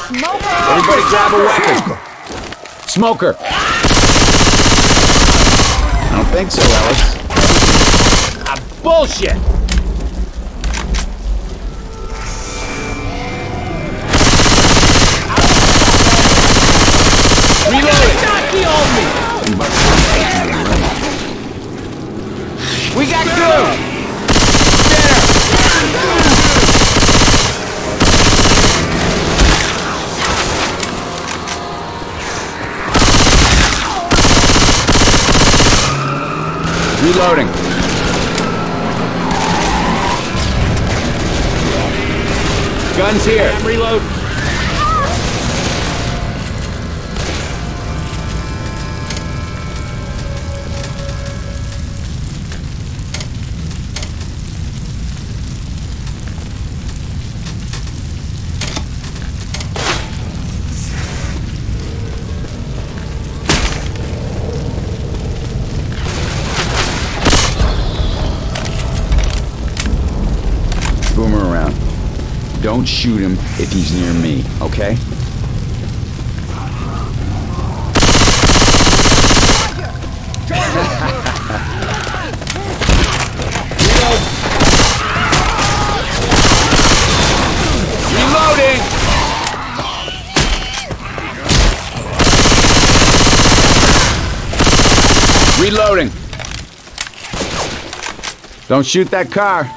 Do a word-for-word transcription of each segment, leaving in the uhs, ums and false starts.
Smoker! Everybody grab a weapon. Smoker! I don't think so, Ellis. Ah, bullshit! Reloading! We got two! Better! Reloading. Guns here. Reload. Boomer around. Don't shoot him if he's near me, okay? Reloading! Reloading! Don't shoot that car.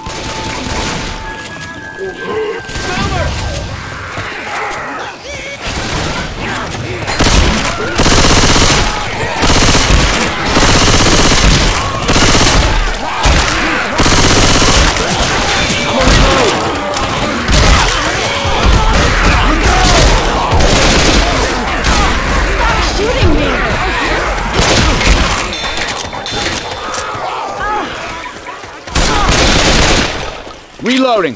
Reloading!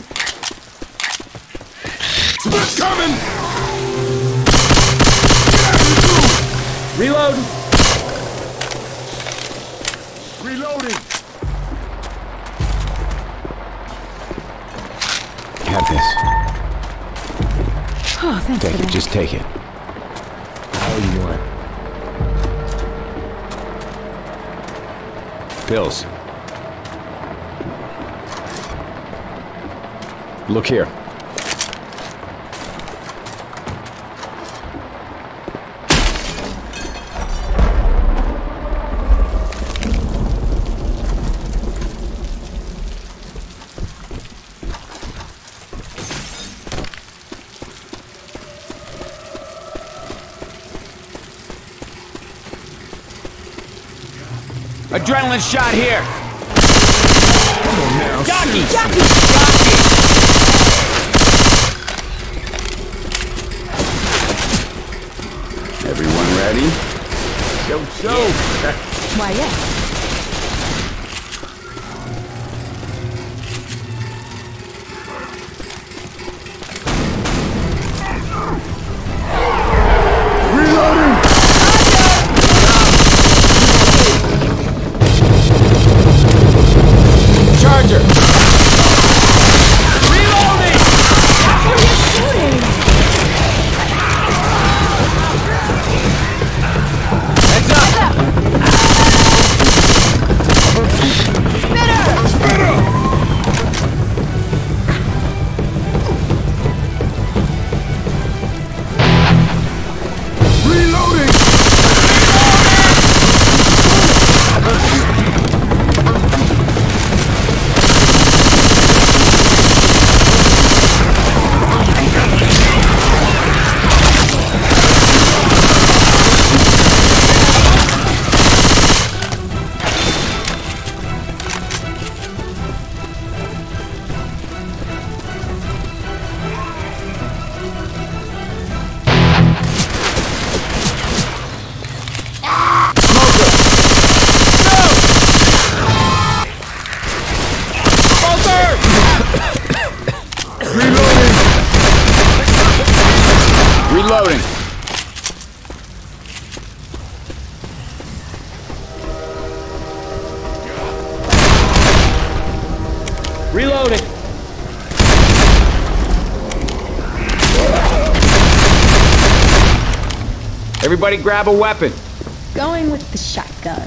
Split coming! Reload! Reloading! Have this. Oh, thanks Take for it, that. just take it. All you want. Pills. Look here. Adrenaline shot here. Come on now. Jockey! shoot. Jockey! Everyone ready? Yo, yo! Why, yes. Reloading! Charger! Reloading! That's what you're shooting! Heads up! Spitter! Reloading! Reloading! Reloading! Everybody grab a weapon. Going with the shotgun.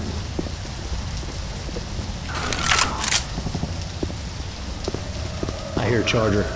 I hear Charger.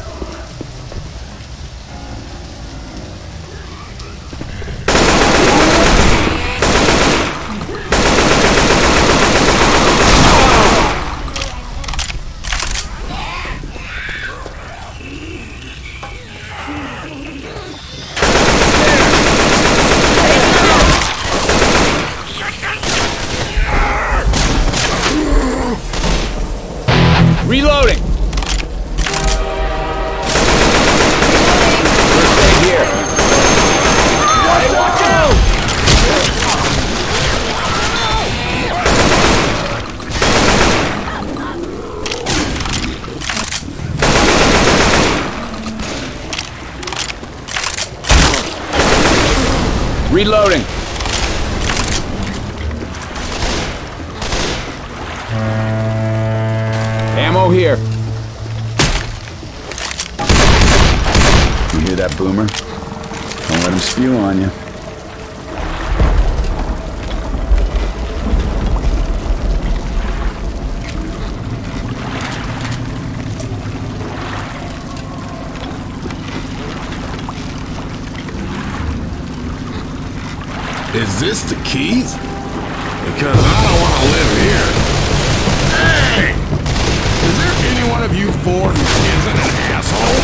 Reloading! Stay here. Hey, watch out! Reloading! Ammo here. You hear that, Boomer? Don't let him spew on you. Is this the keys? Because I don't want to live here. Hey! Is there any one of you four who isn't an asshole?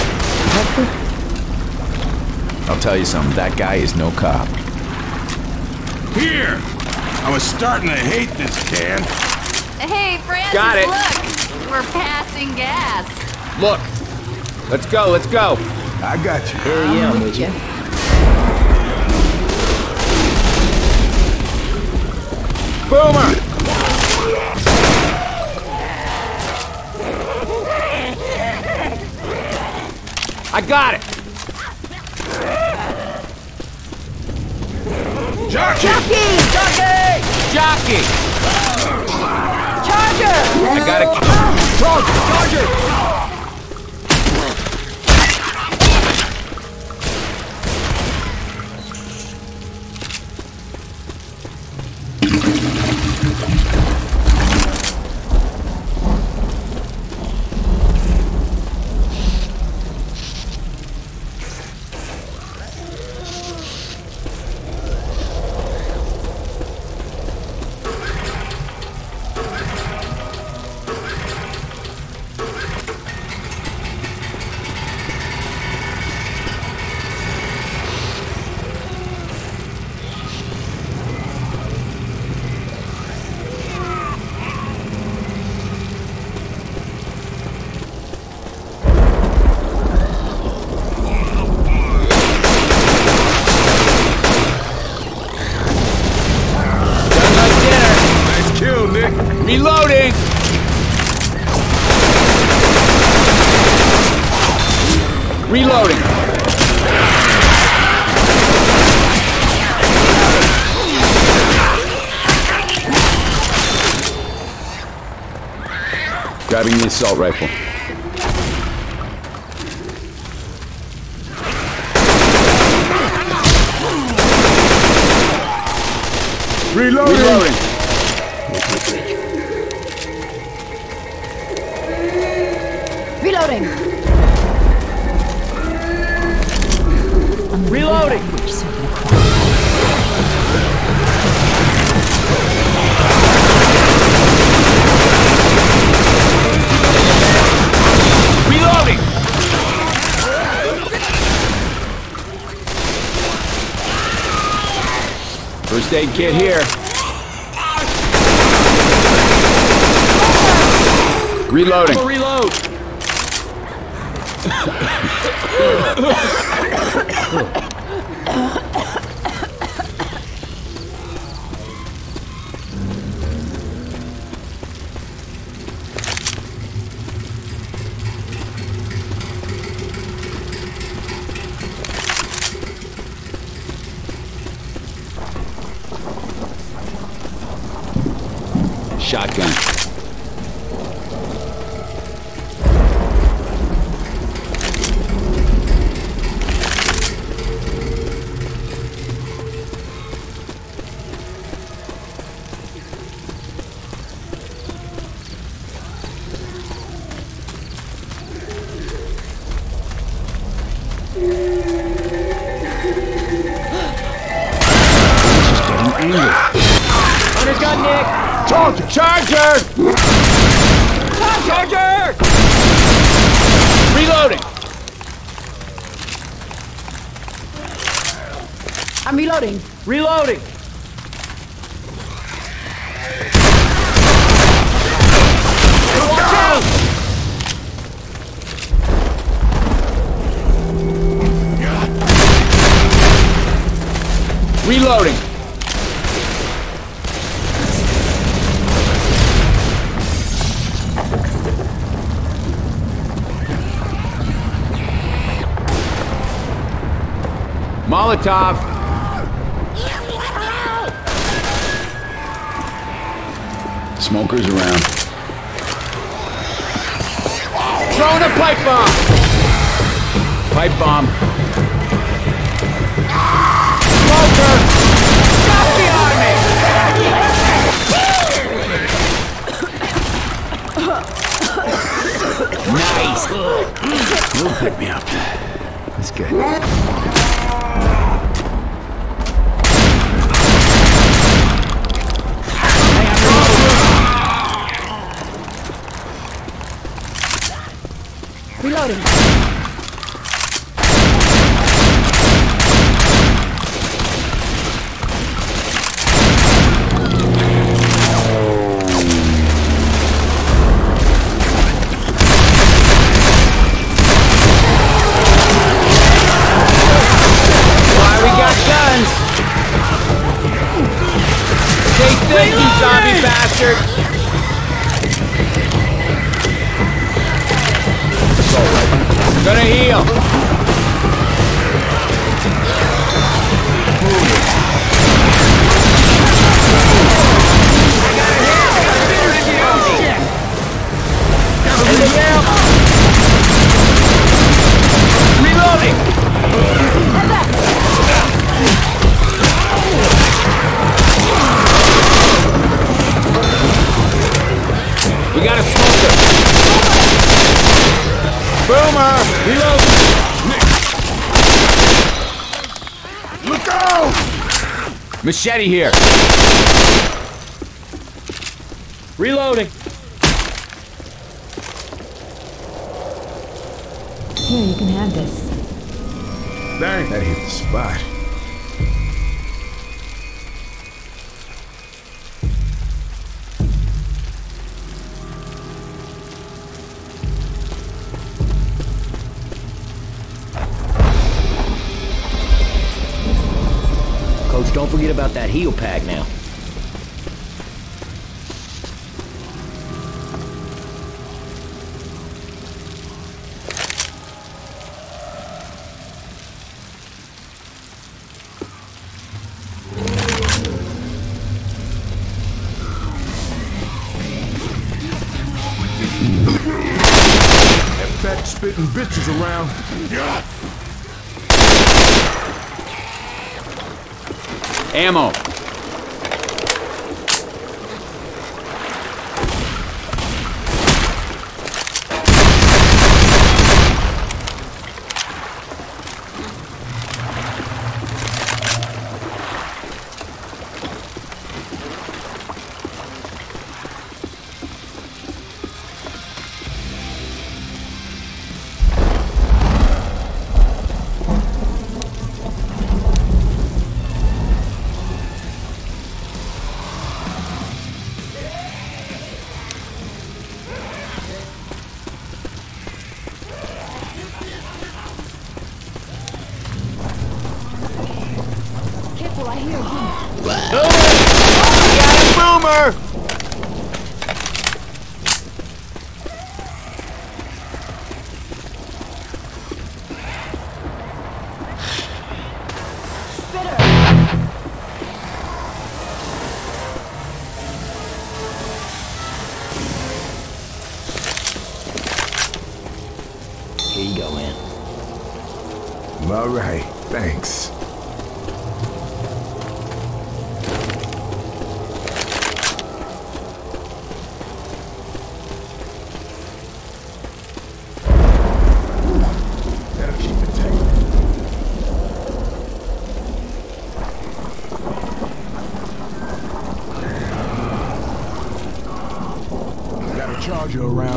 I'll tell you something, that guy is no cop. Here! I was starting to hate this can. Hey, Francis, Got it. look! We're passing gas. Look! Let's go, let's go! I got you. Hell yeah, I'm with you. Boomer! I got it! Jockey! Jockey! Charger! I got it. Charger! Charger! Reloading! Reloading! Grabbing the assault rifle. Reloading! Reloading! Reloading! Reloading! Reloading! First aid kit here. Reloading. Reload! Shotgun. angry. Hunter's got Nick! Charger! Charger! Charger! Reloading! I'm reloading. Reloading! Watch out! Reloading! Molotov! Smokers around. Throwing a pipe bomb! Pipe bomb. Smoker! Stop behind me! Nice! You'll pick me up. That's good. Reloading. Why we got guns? Stay thick, you zombie bastard! Gonna heal. Reloading. We got a smoker. Boomer! Reload! Look out! Machete here! Reloading! Here, you can have this. Dang, that hit the spot. Coach, don't forget about that heal pack now. That fat spitting bitch is around. Yeah. Ammo. Careful, I hear him. Boomer! Here you go, man. All right, thanks. That'll keep it tight. soldier around.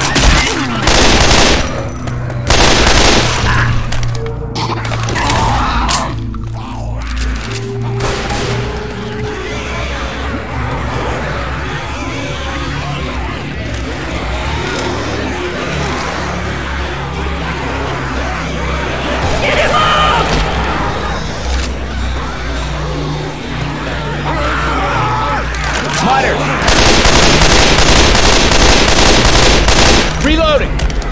Reloading!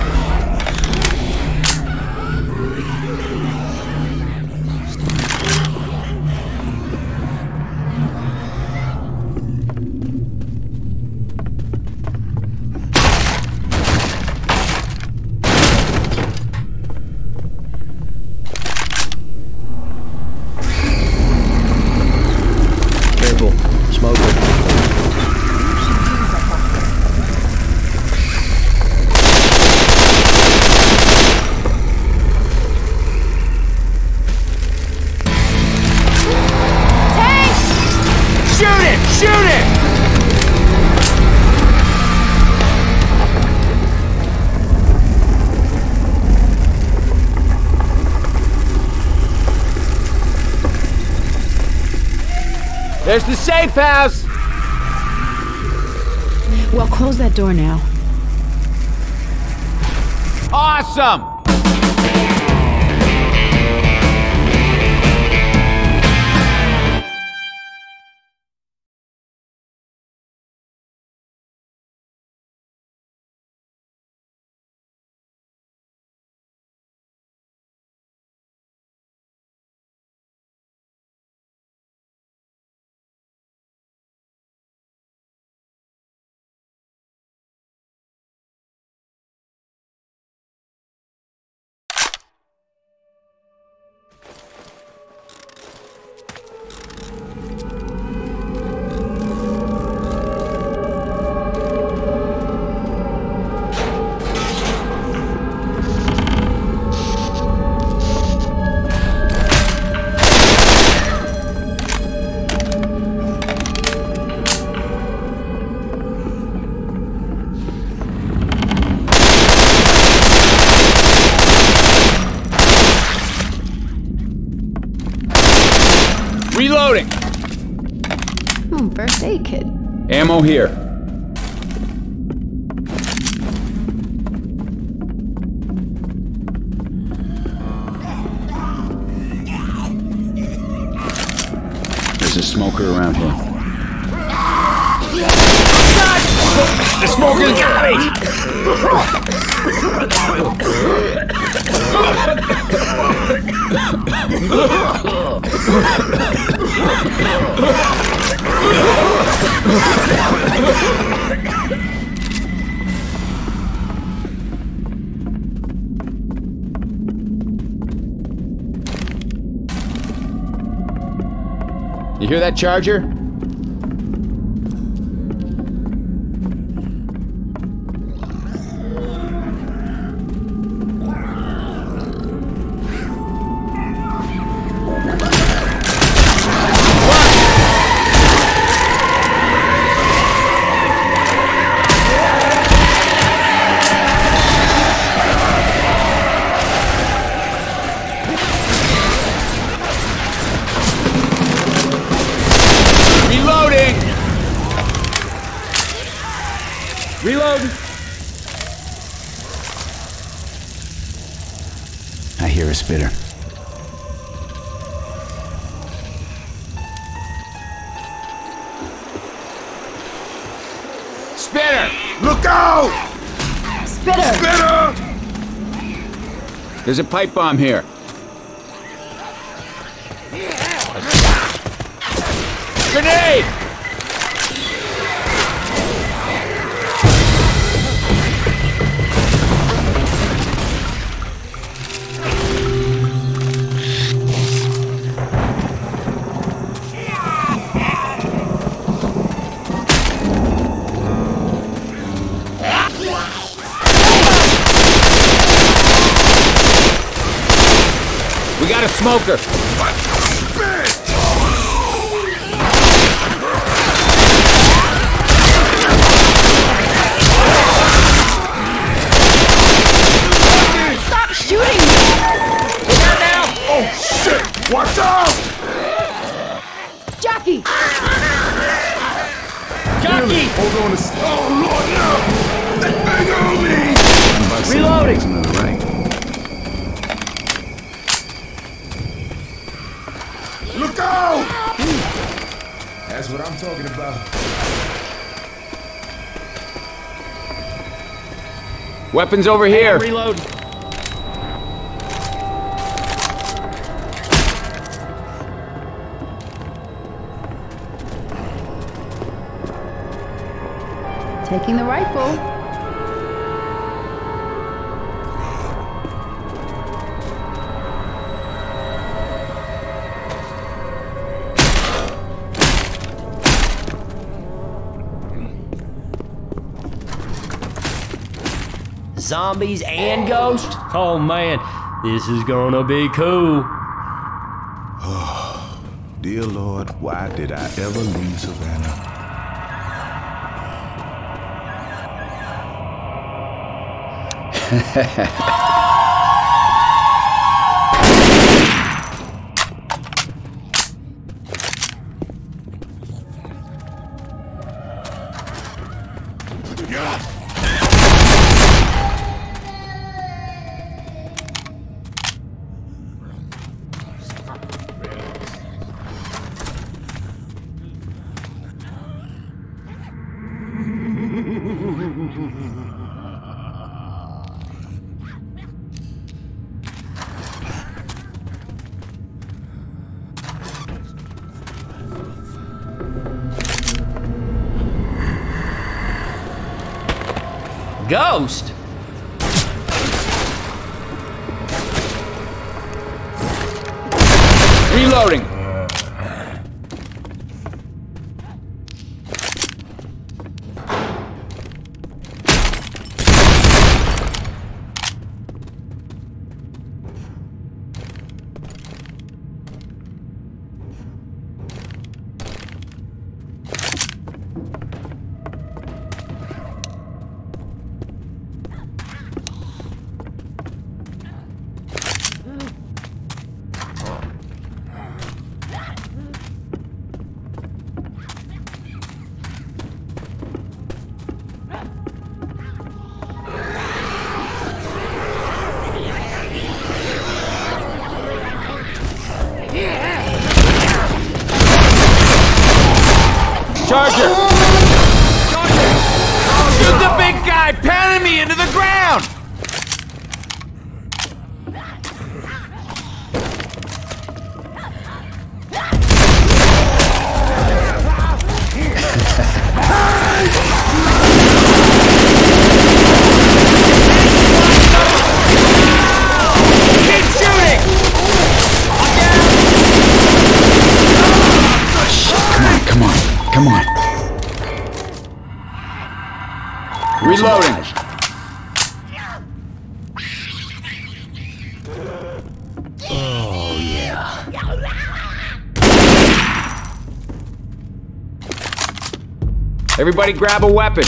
Careful. Smoker. Shoot it! There's the safe house! Well, close that door now. Awesome! Reloading! Hmm, first aid kit. Ammo here. There's a smoker around here. The smoker's got me! You hear that charger? Reload! I hear a spitter. Spitter! Look out! Spitter! Spitter! There's a pipe bomb here. Grenade! We got a smoker. Watch out! Jackie! Jockey! Hold on a s- Oh, Lord, no! That thing on me! Reloading! Another right. Look out! That's what I'm talking about. Weapons over here. Reload. Taking the rifle. Zombies and ghosts? Oh man, this is gonna be cool. Dear Lord, why did I ever leave Savannah? Ghost? Reloading. Charger! Charger! Shoot the big guy pounding me into the ground! Keep shooting! Come on, come on. Reloading. Oh, yeah. Everybody grab a weapon.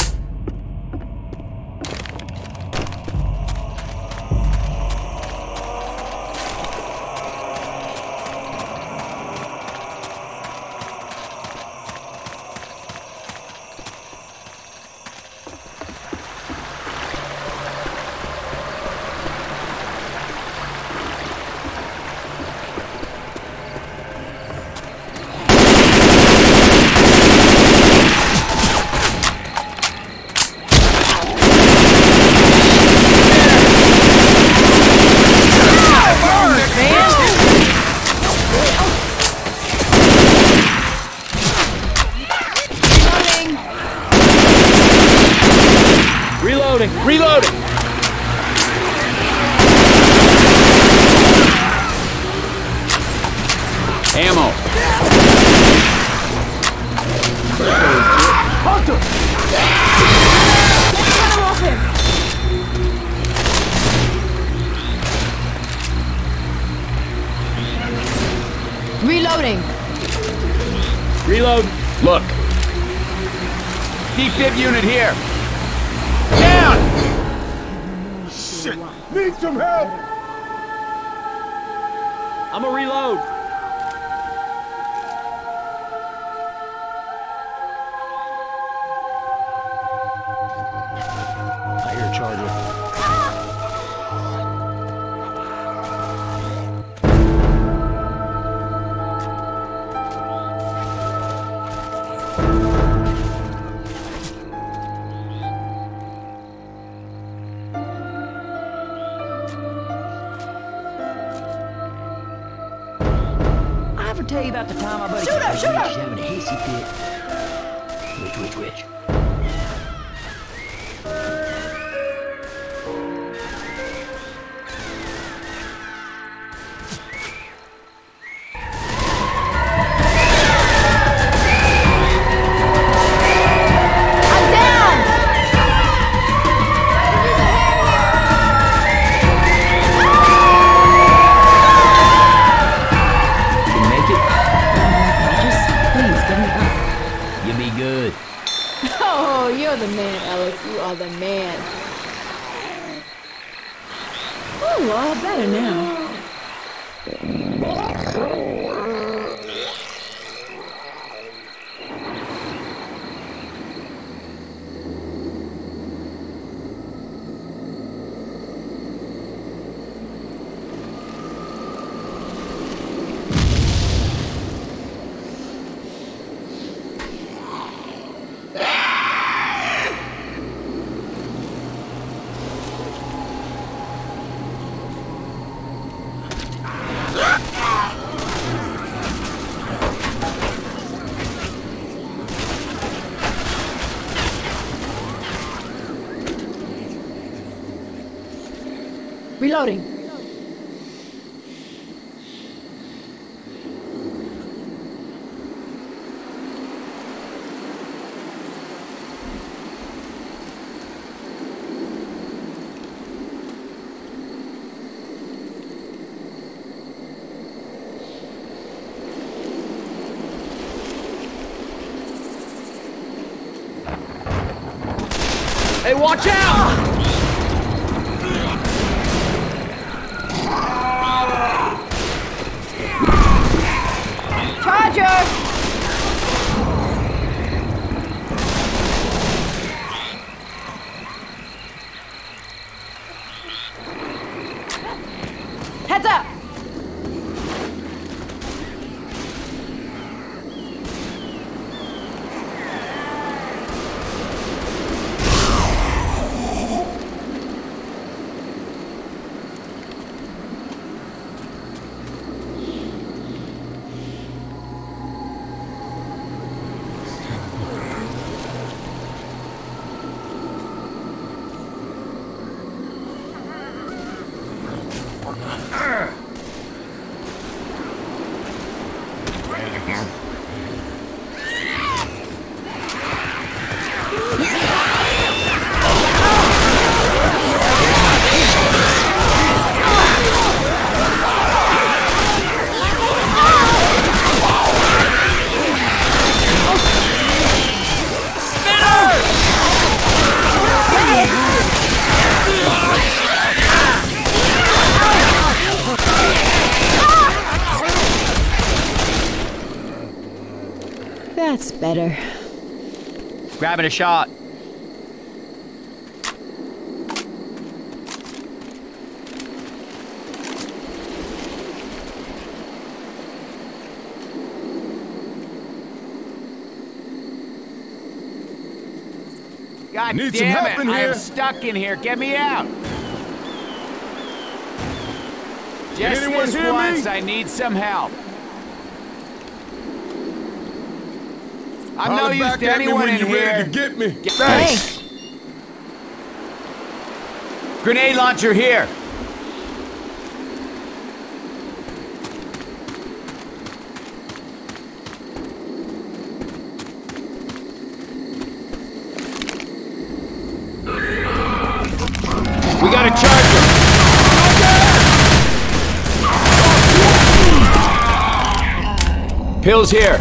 Reloading! Reloading! Ammo! Hunter! Get him off him! Reloading! Reload. Look! D-Fib unit here! Down! Shit! Need some help! I'm a reload. tell you about the time I buddy Shoot her, shoot her! was having a hissy fit? Which, which, which? I'm down! Can you make it? Just please get me up. You'll be good. Oh, you're the man, Ellis. You are the man. Oh, all better now. Reloading. Hey, watch out! Charger! Heads up! That's better. Grabbing a shot. God Need some damn help it! in I here. am stuck in here. Get me out! Just anyone this hear me? once, I need some help. I'm no Holler use back to at me anyone when in you're here. ready to get me. Thanks. Grenade launcher here. We got a charger. Pills here.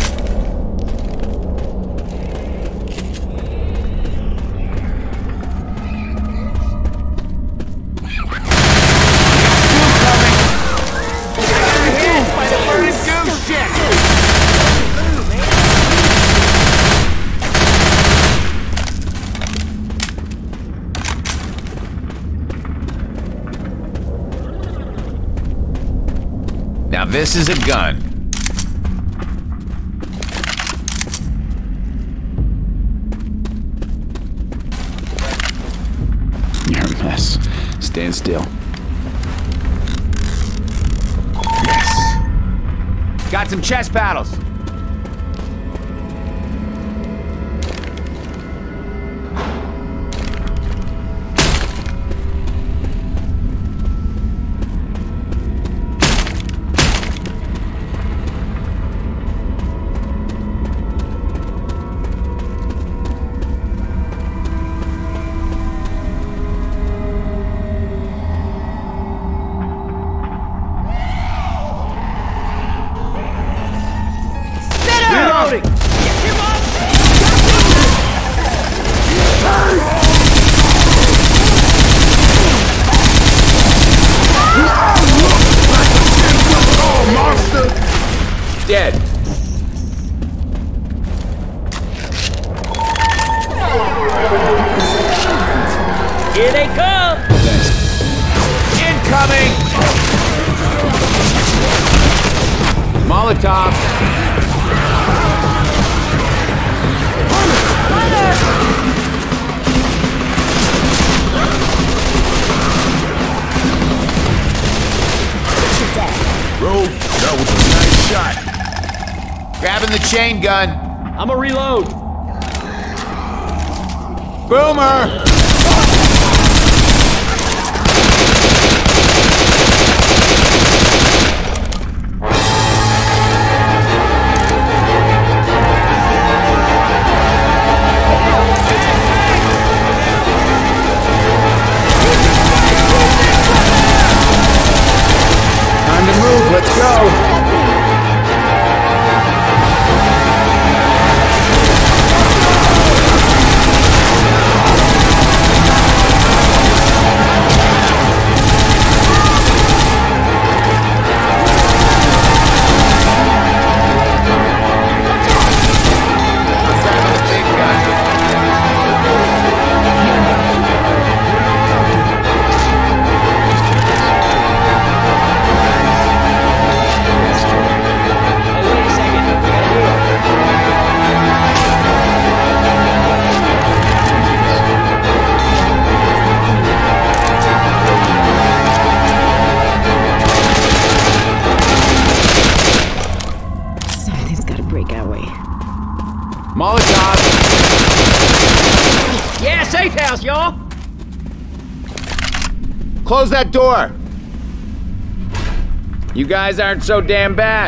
Now this is a gun. You're a mess. Stand still. Yes. Got some chest paddles. Dead. Here they come! Thanks. Incoming! Molotov. Bro, that was a nice shot. Grabbing the chain gun. I'm a reload. Boomer! Time to move. Let's go. Molotov. Yeah, safe house, y'all. Close that door. You guys aren't so damn bad.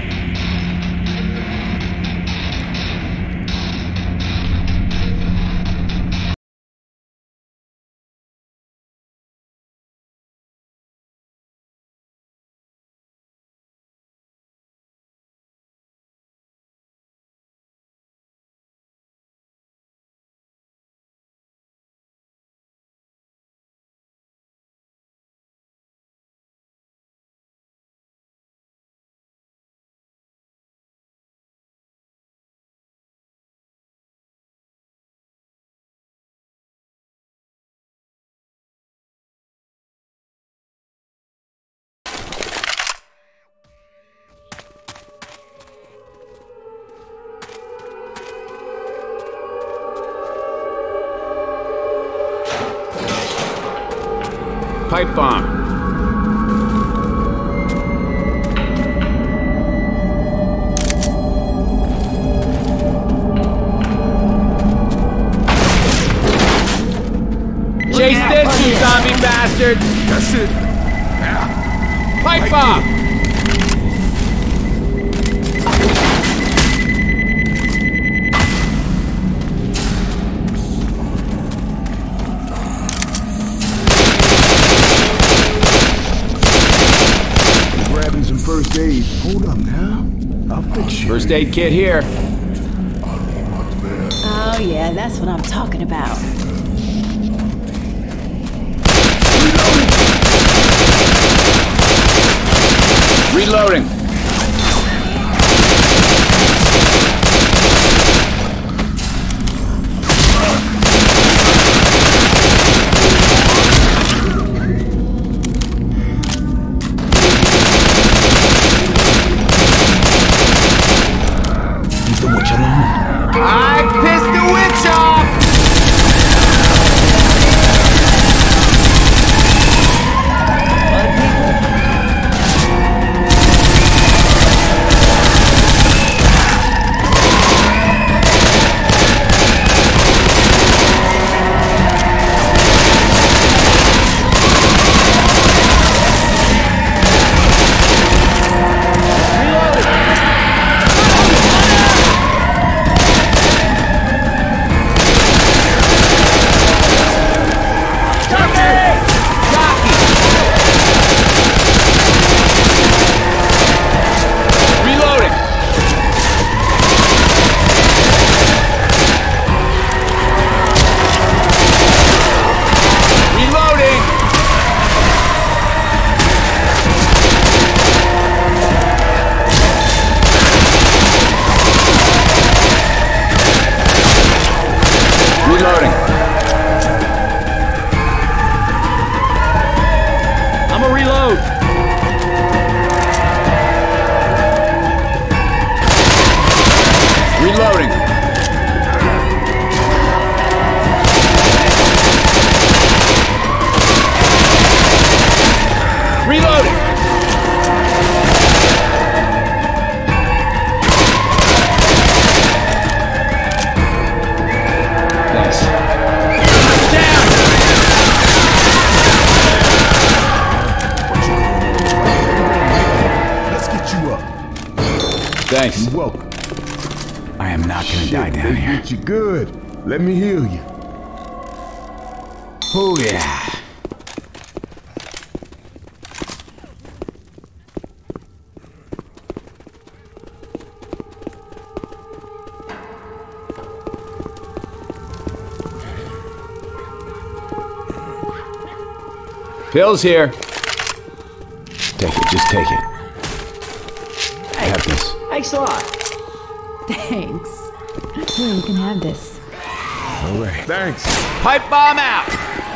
Pipe bomb. Chase this, you zombie bastards! That's it. Now. Pipe bomb! Grabbing some first aid. Hold up now. I'll fix you. First aid kit here. Oh, yeah, that's what I'm talking about. Reloading. Keep the witch alone. I pissed the witch off! Thanks. You're welcome. I am not gonna die Shit, down they here. get you good. Let me heal you. Oh yeah. Pills here. Take it, just take it. I have this. Thanks a lot. Thanks. Here, you can have this. All right. Thanks. Pipe bomb out!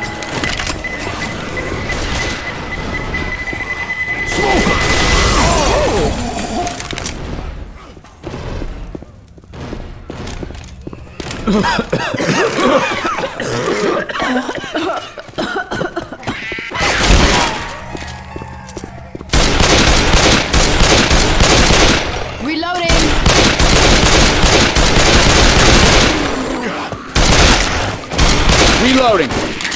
Reloading! Reloading.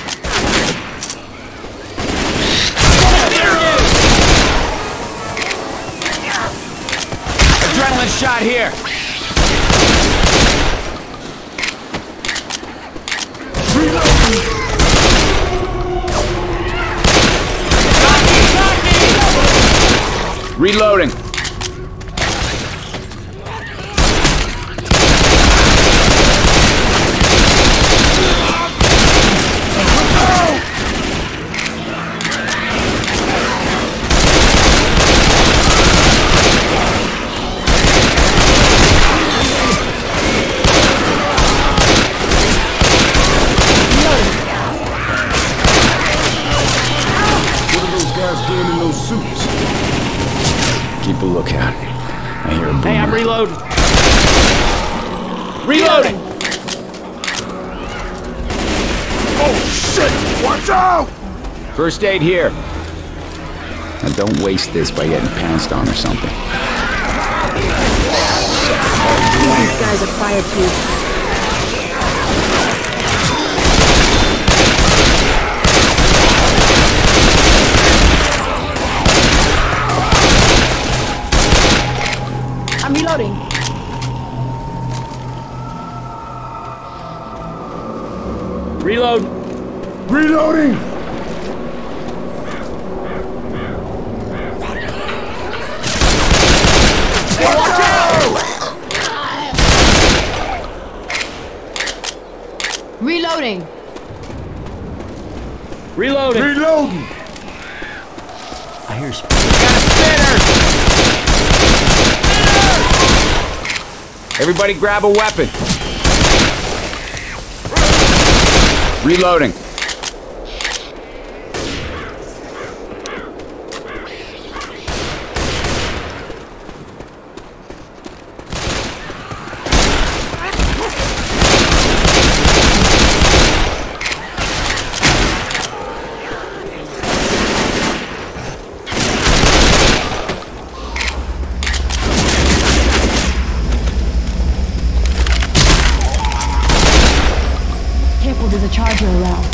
Adrenaline shot here! Reloading. What are those guys doing in those suits? Keep a lookout. I hear a boomer. Hey, I'm reloading. Reloading. Oh shit! Watch out! First aid here. Now don't waste this by getting pounced on or something. These guys are fireproof. I'm reloading. Reload. Reloading! Reloading. Reloading. Reloading! I hear sp- Everybody grab a weapon. Reloading. Careful, there's a charger around.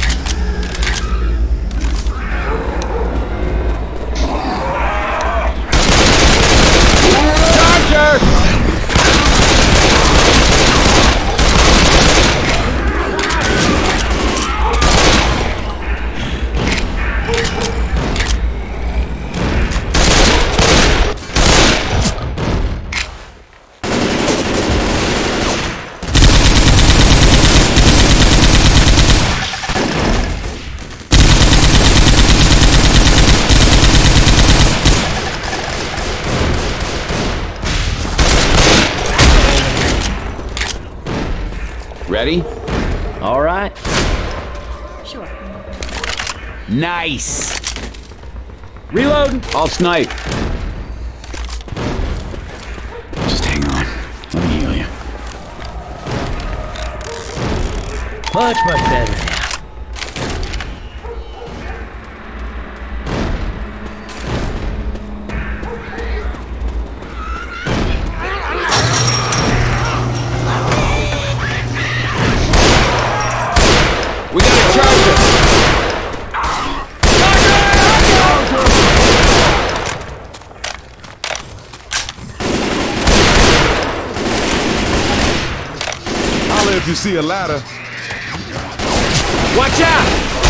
Ready? All right. Sure. Nice. Reloading. I'll snipe. Just hang on. Let me heal you. Much, much better. We got a charger. you see a ladder. Watch out!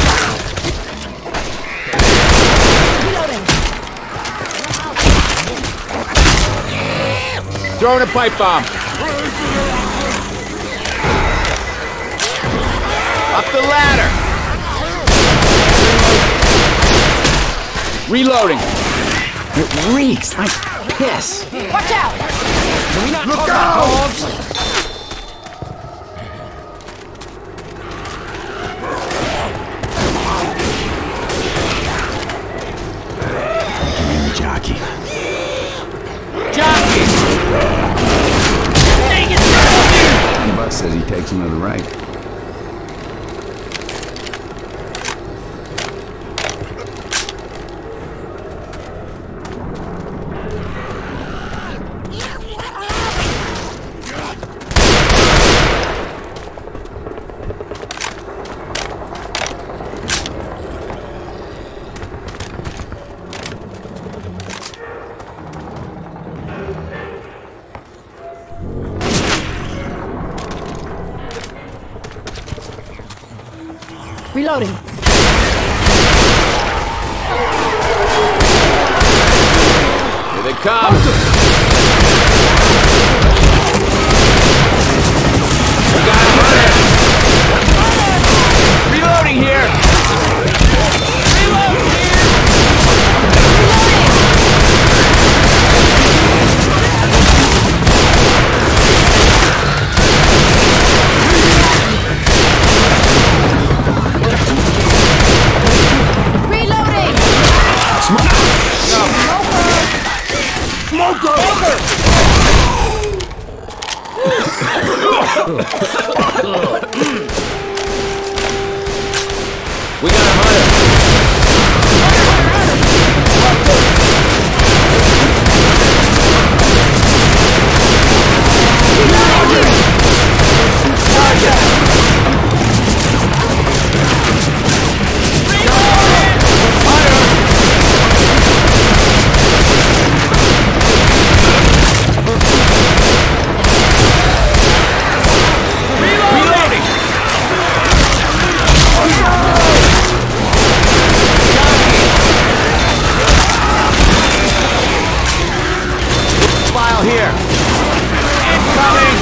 Throwing a pipe bomb. Up the ladder. Reloading. It reeks like piss. Watch out! Can we not Look talk out! about dogs? Jockey. Jockey! Buck says he takes him to the right. Reloading. Here they come. We got him running. Reloading here. Reloading here. Reloading! Smoker! We got him running. File here. Incoming.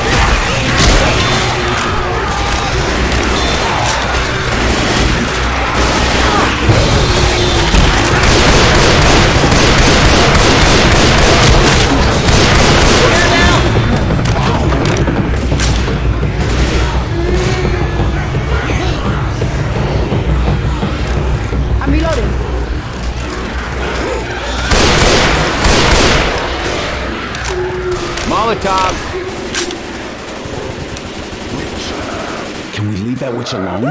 I'm reloading. Molotov. Can we leave that witch alone?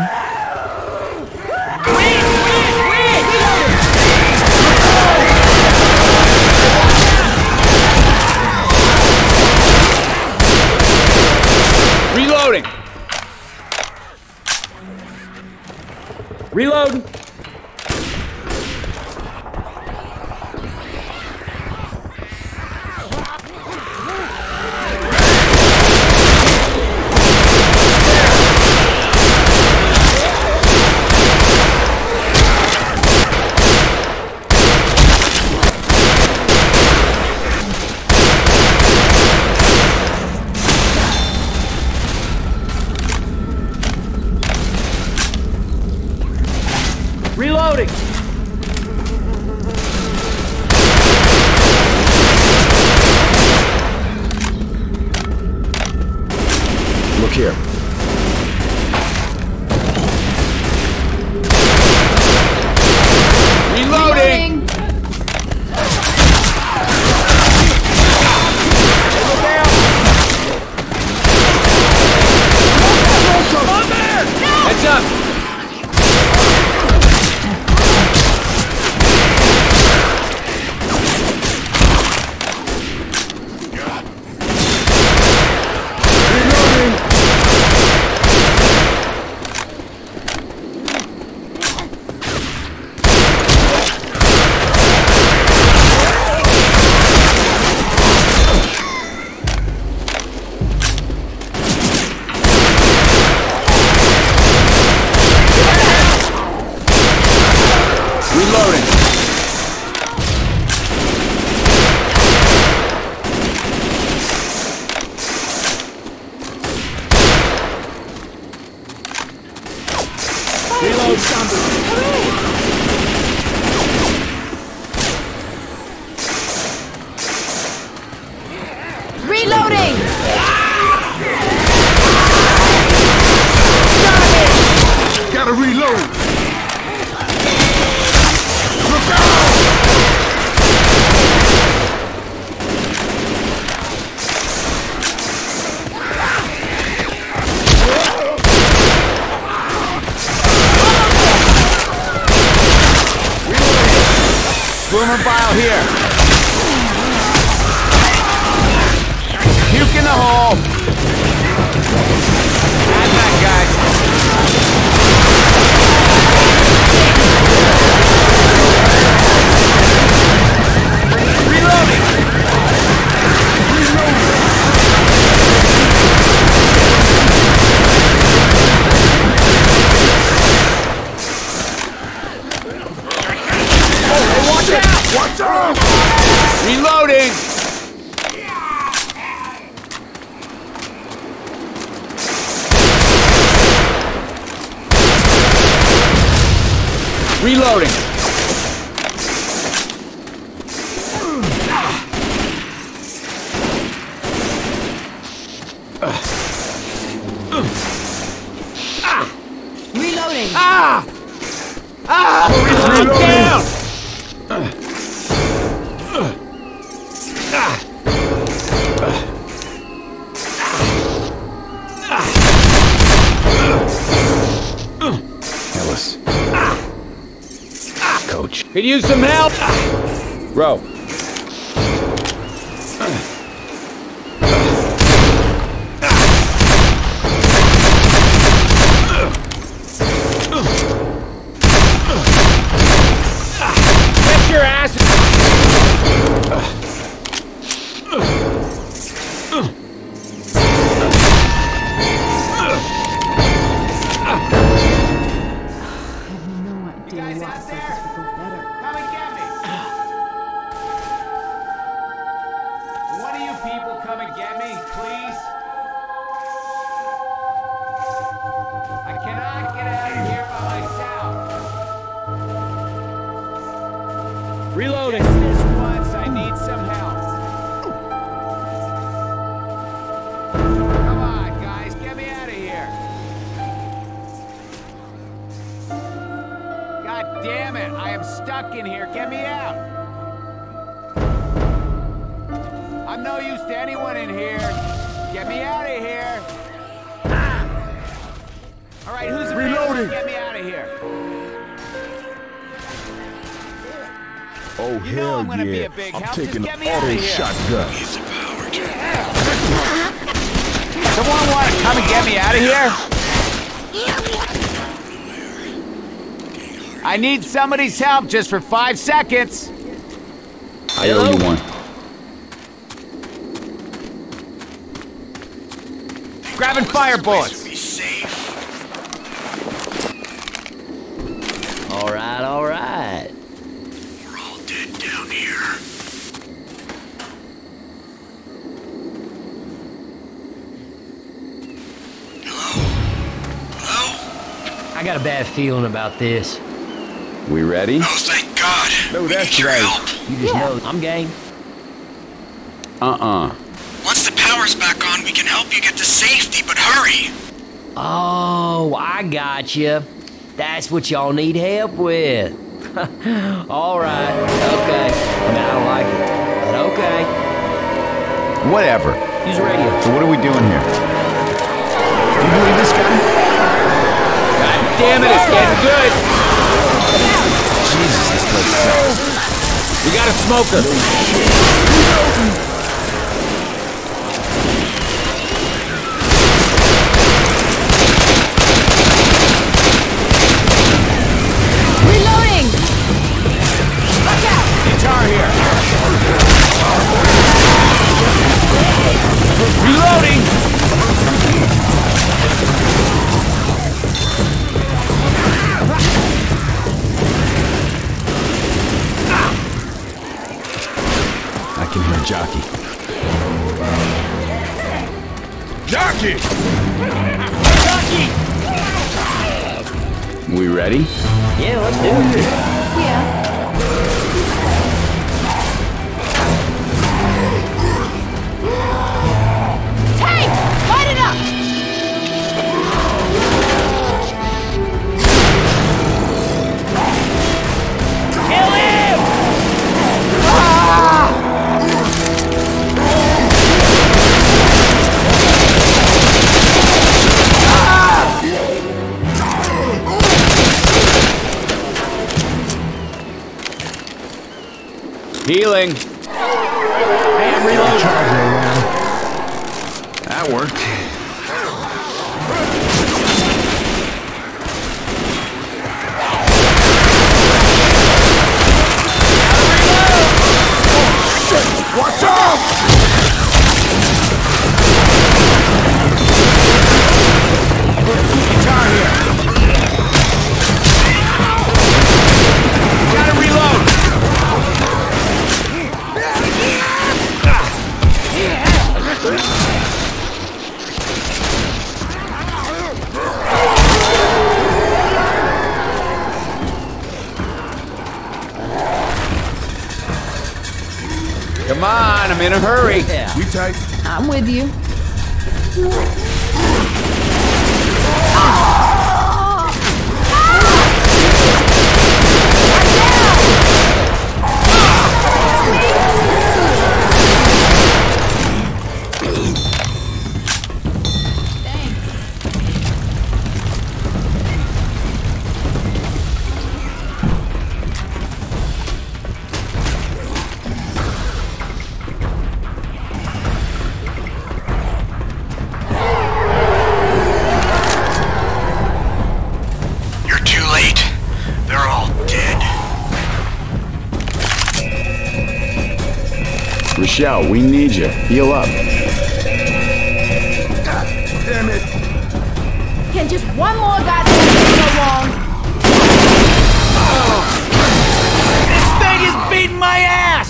Reloading. Reload. Reloading. Look here. Reloading. Heads up. Reloading! Gotta reload. Look out! Boomer bile here. Puke in the hole. Add that, guys. Reloading. Watch out! Watch out! Reloading. Reloading. Reloading! Ah! Ah! I'm down! Ellis. Coach. Could use some help. Row. Get your ass. No idea what circus would go better. Come and get me. One of you people come and get me, please. I cannot get out of here by myself. Reloading. Just this once, I need some help. Come on, guys, get me out of here. God damn it, I am stuck in here. Get me out. I'm no use to anyone in here. Get me out of here. All right, who's available? Reloading. Get me out of here. Oh, You know hell I'm gonna be yeah. a big I'm help. taking Just get me out auto of here. shotgun. Someone want to come and get me out of here? I need somebody's help just for five seconds. I owe you one. Grabbing fire bullets. All right, all right. We're all dead down here. I got a bad feeling about this. We ready? Oh, thank God. No, We that's need your right. help. You just know I'm game. Uh-uh. Once the power's back on, we can help you get to safety, but hurry. Oh, I got you. That's what y'all need help with. All right, okay. I mean, I don't like it, but okay. Whatever. Use the radio. So what are we doing here? Do you believe this guy? God damn it, it's getting good. Jesus, this place sucks. We got a smoker. Reloading! Watch out! Guitar here. Reloading. I can hear Jockey. Jockey! We ready? Yeah, let's do it. Yeah. Healing. Hey, I'm reloading. That worked. Watch out! Guitar here. Gotta reload. Come on, I'm in a hurry. Yeah. We tight. I'm with you. Rochelle, we need you. Heal up. God damn it. Can just one more goddamn thing go wrong? This thing is beating my ass.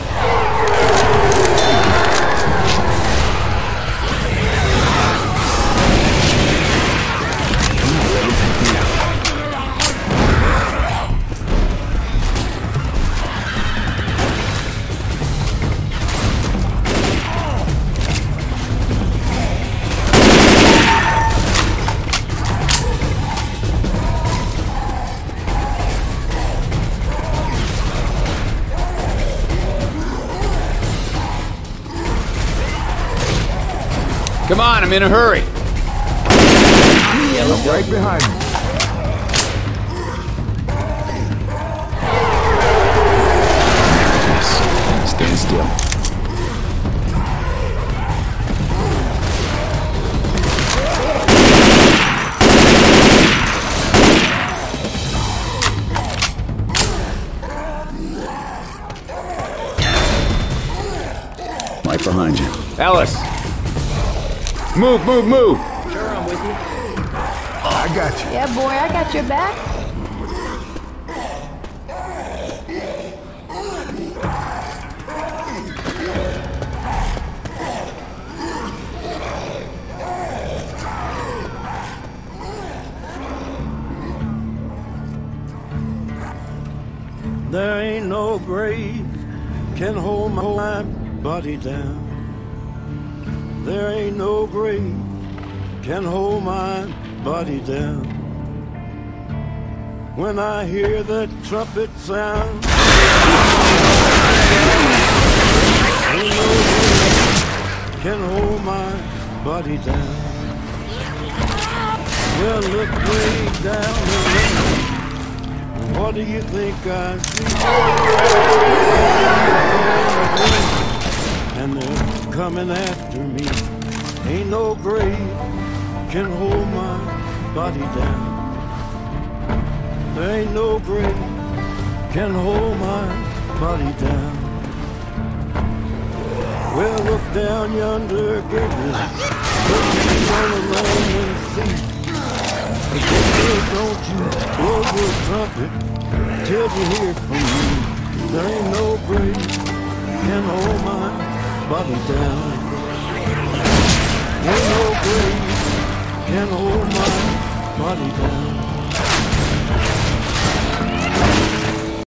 Come on, I'm in a hurry. I'm right behind you. Stand still. Right behind you. Ellis! Move, move, move! Sure, I'm with you. I got you. Yeah, boy, I got your back. There ain't no grave can hold my body down. There ain't no grave can hold my body down. When I hear that trumpet sound, ain't no grave can hold my body down. Well, look way down the lane. What do you think I see? And they're coming after me. Ain't no grave can hold my body down. There ain't no grave can hold my body down. Well, look down yonder, Gabriel. Look down along and see. Gabriel, don't you blow your trumpet till you hear from me. There ain't no grave can hold my body down. Ain't no grave can hold my body down.